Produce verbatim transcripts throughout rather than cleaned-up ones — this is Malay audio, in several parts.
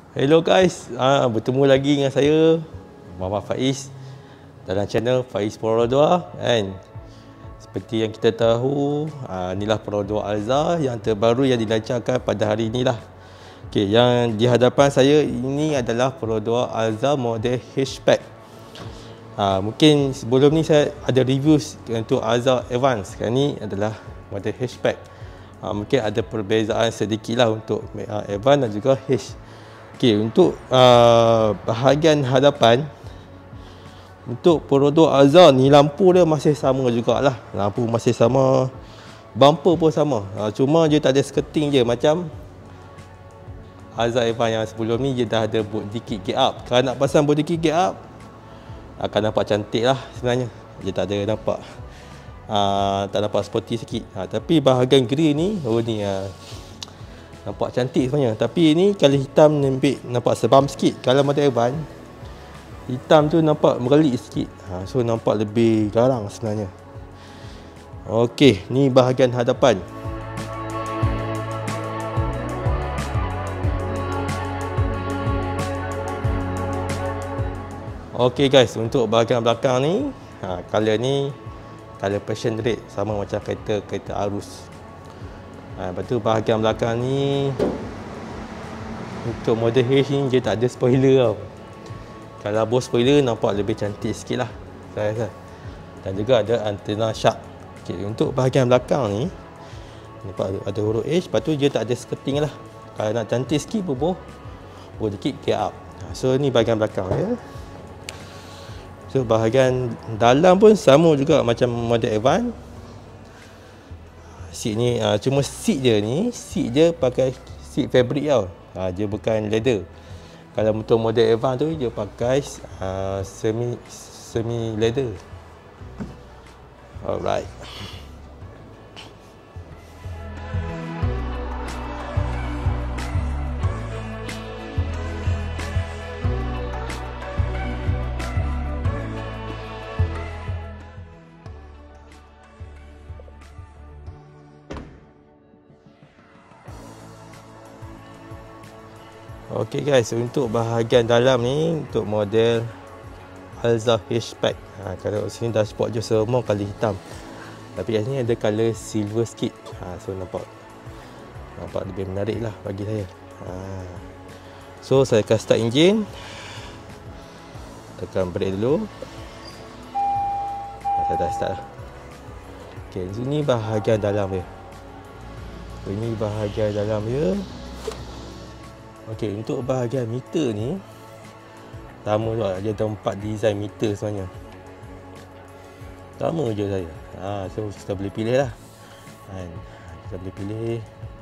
Hello guys, ah, bertemu lagi dengan saya Muhammad Faiz dalam channel Faiz Perodua kan. Seperti yang kita tahu, ah, inilah Perodua Alza yang terbaru yang dilancarkan pada hari inilah. Okey, yang di hadapan saya ini adalah Perodua Alza model hatchback. Ah, mungkin sebelum ni saya ada review untuk Alza Advance. Sekarang ni adalah model hatchback. Ah, mungkin ada perbezaan sedikit lah untuk uh, Advance dan juga H. Okey, untuk uh, bahagian hadapan untuk Perodua Alza ni, lampu dia masih sama jugalah. Lampu masih sama, bumper pun sama. Uh, cuma dia tak ada skirting je macam Alza Advance yang sebelum ni. Dia dah ada body kit gear up. Kalau nak pasang body kit gear up akan nampak cantik lah sebenarnya. Dia tak ada nampak uh, tak nampak sporty sikit. Uh, tapi bahagian grill ni, oh ni uh, nampak cantik sebenarnya. Tapi ni kalau hitam nampak, nampak sebam sikit. Kalau model Advance, hitam tu nampak merelik sikit. Ha, so nampak lebih garang sebenarnya. Okey, ni bahagian hadapan. Okey guys, untuk bahagian belakang ni, ha, color ni color passion red, sama macam kereta kereta arus. Ha, lepas tu bahagian belakang ni untuk model H ni dia tak ada spoiler tau. Kalau bos spoiler nampak lebih cantik sikit lah saya rasa. Dan juga ada antena shark. Okay, untuk bahagian belakang ni nampak ada, ada huruf H. Lepas tu dia tak ada skirting lah. Kalau nak cantik sikit pun boleh dikit gear up. So ni bahagian belakang ya. So bahagian dalam pun sama juga macam model Advance. Seat ni uh, cuma seat dia ni, seat dia pakai seat fabric tau. Uh, dia bukan leather. Kalau untuk model Advance tu dia pakai uh, semi semi leather. Alright. Okey guys, untuk bahagian dalam ni untuk model Alza hatchback. Ha, kalau sini dashboard je semua color hitam. Tapi kat sini ada color silver sikit. Ha, so nampak nampak lebih menarik lah bagi saya. Ha. So saya akan start enjin. Tekan brake dulu. Ha, saya dah start lah. Okey, sini bahagian dalam dia. Ini bahagian dalam dia. Okey, untuk bahagian meter ni sama juga, dia ada empat design meter sebenarnya. Sama je saya. Ha, so kita boleh pilih lah. Ha, kita boleh pilih.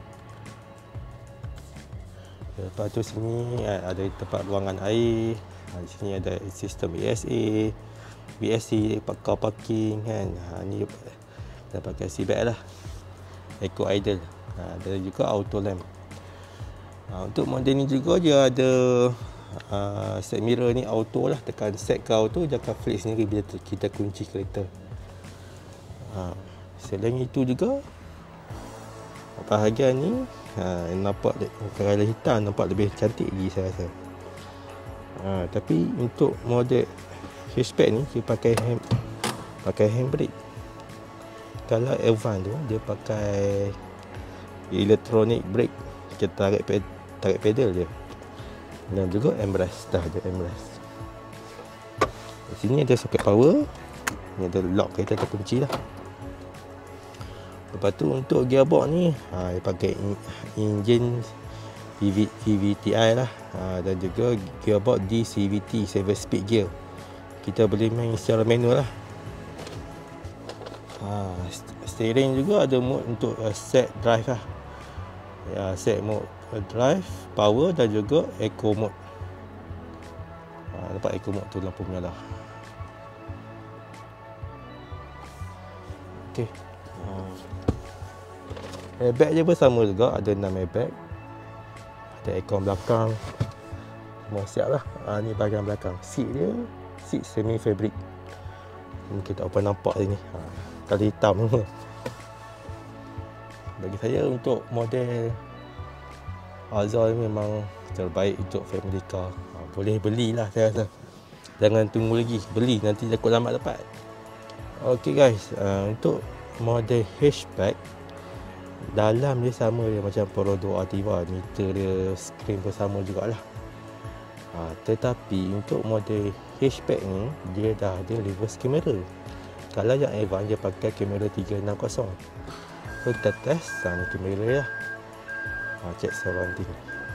Lepas tu sini ada tempat ruangan air. Ha, di sini ada sistem A S A, B S C, car parking kan. Ha, ni kita pakai seatbelt lah. Eco idle. Ha, ada juga auto lamp. Ha, untuk model ni juga dia ada uh, set mirror ni auto lah. Tekan set ke auto, dia akan flip sendiri bila kita kunci kereta. Ha, selain itu juga bahagian ni ha, nampak color hitam nampak lebih cantik lagi saya rasa. Ha, tapi untuk model hatchback ni dia pakai hand, pakai handbrake. Kalau Advance tu dia pakai electronic brake. Kita tarik pedal, tarik pedal je. Dan juga armrest, dah ada armrest. Di sini ada soket power. Ni ada lock, kita terkunci lah. Lepas tu untuk gearbox ni ha, dia pakai enjin V V T I lah. Ha, dan juga gearbox D C V T seven speed gear. Kita boleh main secara manual lah. Ha, steering juga ada mode untuk uh, set drive lah. Ya, set mode drive, power dan juga eco mode. Ha, nampak eco mode tu lampu menyala. Okey. Ha. Airbag dia pun sama juga, ada enam airbag. Ada aircon belakang. Semua siap lah. Ha, ni bahagian belakang. Seat dia, seat semi fabric. Mungkin tak apa nampak sini. Ha, kalau hitam semua. Bagi saya untuk model Alza ni memang terbaik untuk family car. Ha, boleh belilah saya rasa. Jangan tunggu lagi, beli nanti takut lambat dapat. Okey guys, uh, untuk model hatchback, dalam dia sama dia macam Polo dua Altiva, meter dia, skrin pun sama jugalah. Ha, tetapi untuk model hatchback ni dia dah ada reverse camera. Kalau yang advance dia pakai kamera tiga enam kosong. So kita test ha, ni kamera dia. Ha, check surrounding.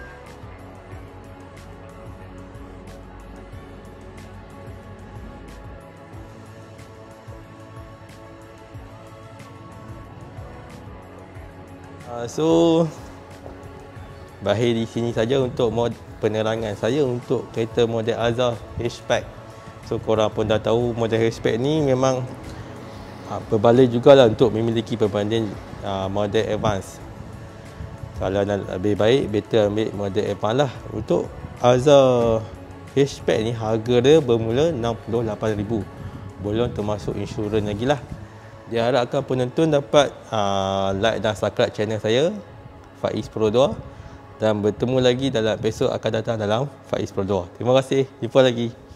Uh, so berakhir di sini saja untuk mod penerangan saya untuk kereta model Alza hatchback. So korang pun dah tahu model hatchback ni memang uh, berbalik jugalah untuk memiliki perbanding uh, model advance. Kalau nak lebih baik, better ambil model advance lah. Untuk Alza hatchback ni harga dia bermula enam puluh lapan ribu, belum termasuk insurans lagi lah. Diharapkan penonton dapat uh, like dan subscribe channel saya, Faiz Pro dua, dan bertemu lagi dalam episod akan datang dalam Faiz Pro dua. Terima kasih, jumpa lagi.